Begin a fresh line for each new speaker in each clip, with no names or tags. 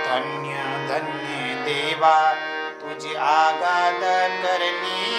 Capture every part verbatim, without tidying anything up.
धन्य धन्य देवा तुझी आगाध करणी,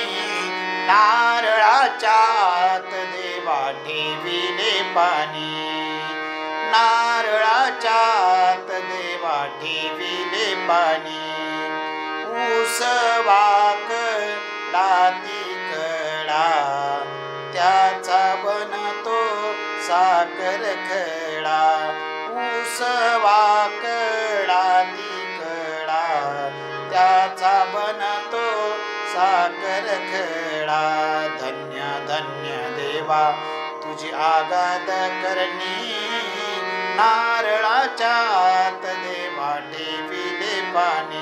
नारळाच्या आत देवा ठेविले पाणी, नारळाच्या आत देवा ठेविले पाणी, ऊस वाकला तिकडा त्याचा बनतो साखर खडा, ऊस वाकला तिकडा त्याचा बनतो साखर खडा, धन्य धन्य देवा तुझी आगाध करणी, नारळाच्या आत देवा ठेविले पाणी,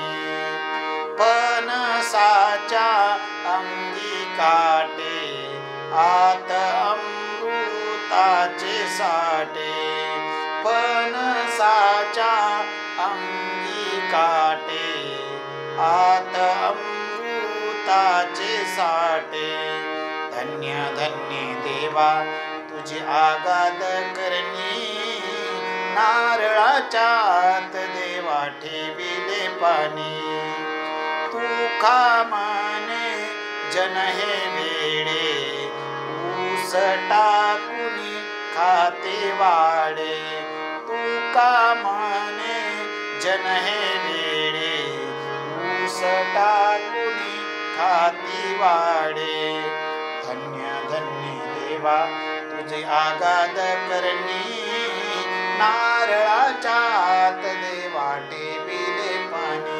फणसाच्या अंगी काटे आत अमृताचे साठे, फणसाच्या अंगी काटे आत अमृताचे साठे, धन्य धन्य देवा तुझी आगाध करणी, नारळाच्या आत देवा ठेविले पाणी, तुका माने जन हे वेडे ऊस टाकुनी खाते वाडे, तुका माने जन हे वेडे ऊस टाकुनी खाती वाडे, धन्य धन्य देवा तुझे आगाध करणी, नारळाच्या आत देवा ठेविले पाणी.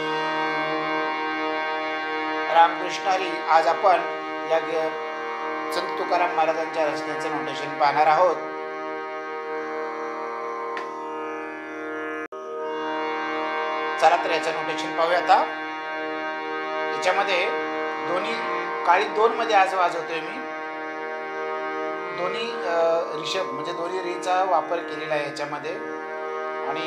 रामकृष्णारी आज आपण या संत तुकाराम महाराजांच्या रचनेचे नोटेशन पाहणार आहोत. चला तर याचं नोटेशन पाहूया. आता याच्यामध्ये दोन्ही काळी दोन मध्ये आज वाजवतोय मी. दोन्ही रिषभ म्हणजे दोन्ही रीचा वापर केलेला आहे याच्यामध्ये. आणि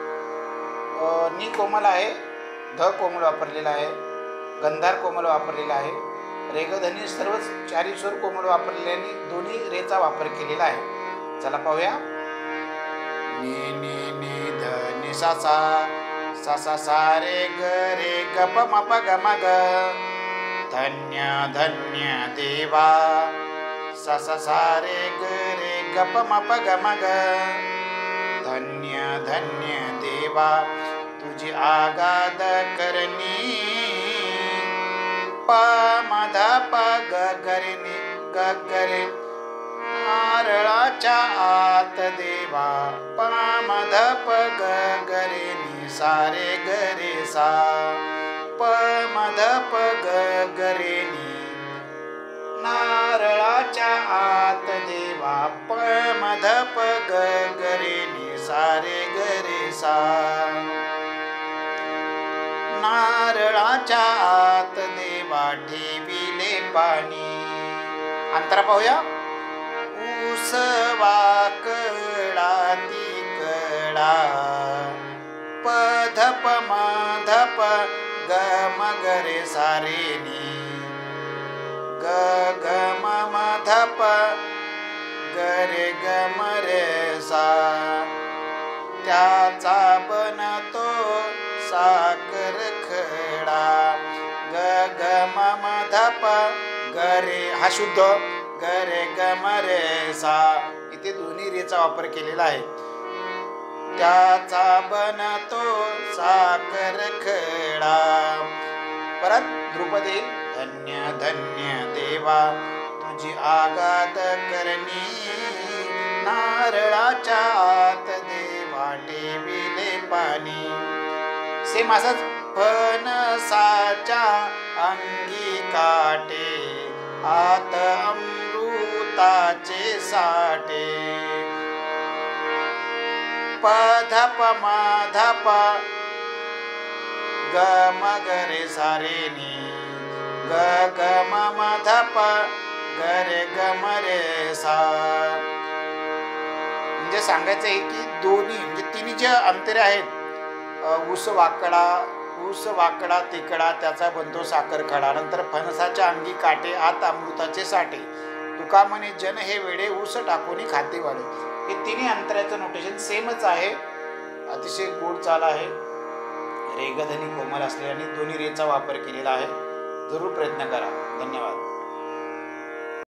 नी कोमल आहे, ध कोमल वापरलेला आहे, गंधार कोमल वापरलेला आहे, रेगधनी सर्वच चारी स्वर कोमल वापरलेले आणि दोन्ही रेचा वापर केलेला आहे. चला पाहूया. नी नी नी ध नि सा सा सा सा सा रे ग रे ग प म प ग म ग, धन्य धन्य देवा सा सा सा रे ग रे ग प म प ग म ग, धन्य धन्य देवा तुझी आगाध करणी, प म ध प ग ग रे नि ग ग रे, नारळाच्या आत देवा प म ध प ग ग रे नि सा रे ग रे सा, प म ध प ग ग रे नि, नारळाच्या आत देवा प म ध प ग ग रे नि सा रे ग रे सा, नारळाच्या आत देवा ठेविले पाणी. अंतरा पाहूया. ऊस वाकळा तिकडा प ध प म ध प ग म ग रे सा रे नि, ग ग म म ध प ग रे ग म रे सा, त्याचा बनतो साखर खडा, ग ग म म ध प ग रे हा शुद्ध, ग रे ग म रे सा इथे दोन्ही रेचा वापर केलेला आहे. त्याचा बनतो साखर खडा. परत ध्रुपदे. धन्य धन्य देवा तुझी आगाध करणी, नारळाच्या आत देवा ठेविले पाणी. सेम असंच. फणसाच्या अंगी काटे आत अमृताचे साठे, प ध प म ध प ग म ग रे सा रे नि, ग ग म म ध प ग रे ग म रे सा. म्हणजे सांगायचं आहे की दोन्ही म्हणजे तिन्ही जे अंतरे आहेत, ऊस वाकडा ऊस वाकडा तिकडा त्याचा बनतो साखर खडा, नंतर फणसाच्या अंगी काटे आत अमृताचे साठे, तुका म्हणे जन हे वेडे ऊस टाकून खाते वाढे. हे तिन्ही अंतराचं नोटेशन सेमच आहे, अतिशय गोड चाल आहे. रेगधनी कोमल असलेले आणि दोन्ही रेचा वापर केलेला आहे. जरूर प्रयत्न करा. धन्यवाद.